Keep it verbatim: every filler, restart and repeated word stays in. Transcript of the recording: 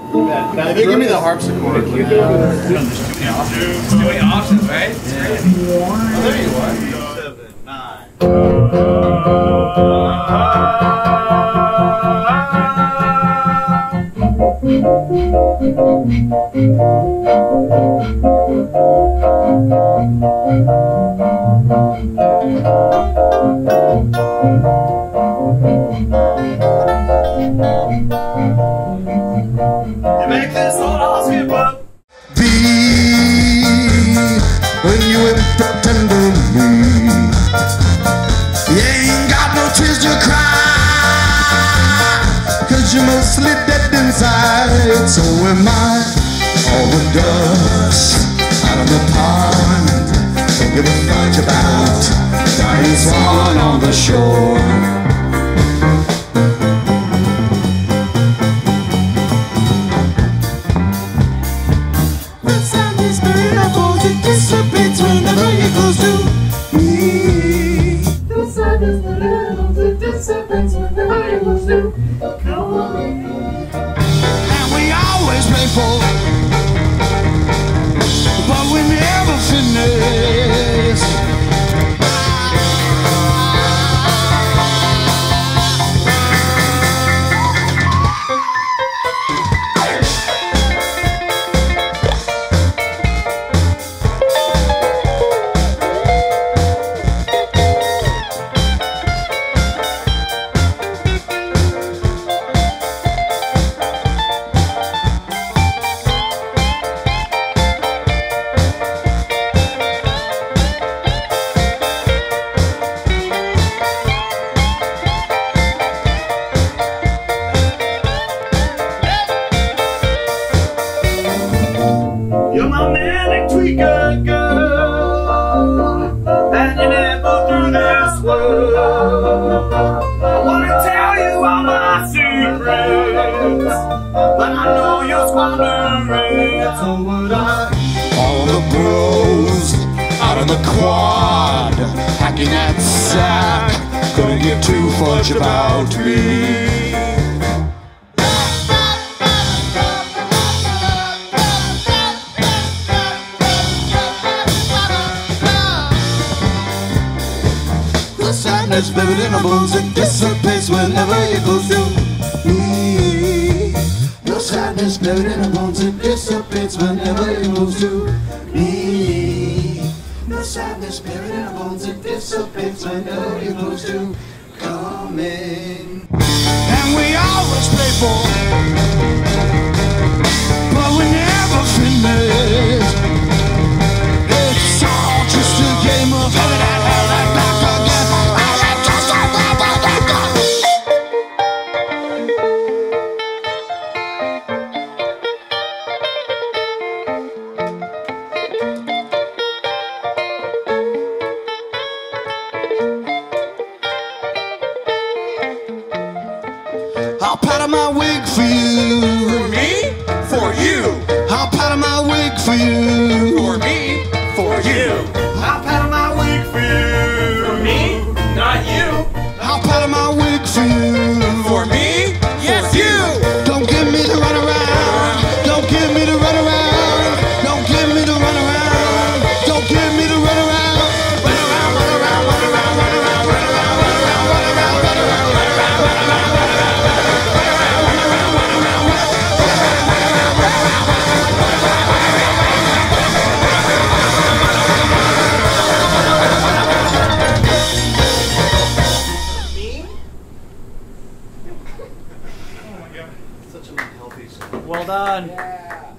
If they give me the harpsichord. Doing options, doing options, right? Yeah. Oh, there you are. Seven, nine. You make this old house skip up. When you ain't pretending me, you ain't got no tears to cry, cause you're mostly dead inside. So am I. All the dust out of the pond, don't give a fudge about dying swan on the shore. And we always play for, but we never finish. You're my manic tweaker girl, and you never through this world. I wanna tell you all my secrets, but I know you're squandering. So would I. All the bros out on the quad, hacking that sack, couldn't give two fudge about me. Sadness buried in our bones, it dissipates whenever it goes to me. No sadness buried in our bones, it dissipates whenever it goes to me. No sadness buried in our bones, it dissipates whenever it goes to coming. And we always play for, but we never finish. It's all just a game of heaven and hell and back again. I'll powder my wig for you. For me? For you. I'll powder my wig for you. For me? For you. I'll powder my wig for you. For me? Not you. I'll powder my wig for you. For me? Yes, you. Don't give me the run around. Don't give me the run around. Don't give me the run around. Don't give me the run around. Run around, run around, run around, run around, run around, run around, run around, run around, run around, run around, run around, run Such an unhealthy song. Well done. Yeah.